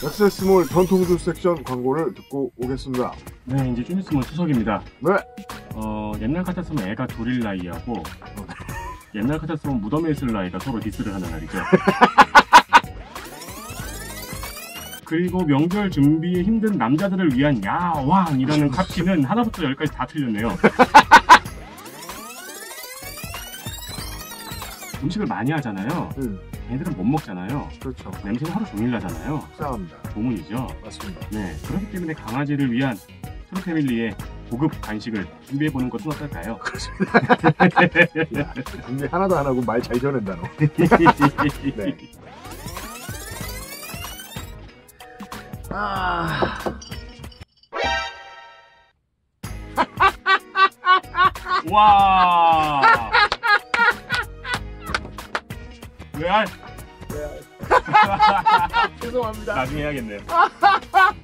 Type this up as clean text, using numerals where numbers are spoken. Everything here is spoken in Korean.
액세스몰 전통주 섹션 광고를 듣고 오겠습니다. 네, 이제 좀 있으면 추석입니다. 네. 옛날 같았으면 애가 둘일 나이하고 옛날 같았으면 무덤에 있을 나이가 서로 디스를 하는 날이죠. 그리고 명절 준비에 힘든 남자들을 위한 야왕이라는 카피는 하나부터 열까지 다 틀렸네요. 음식을 많이 하잖아요. 얘들은 못 먹잖아요. 그렇죠. 냄새는 하루 종일 나잖아요. 싸합니다. 고문이죠. 맞습니다. 네, 그렇기 때문에 강아지를 위한 트루패밀리의 고급 간식을 준비해보는 것은 어떨까요? 야, 근데 하나도 안 하고 말 잘 전한다 너. 네. 와. 레알. 죄송합니다. 나중에 해야겠네요.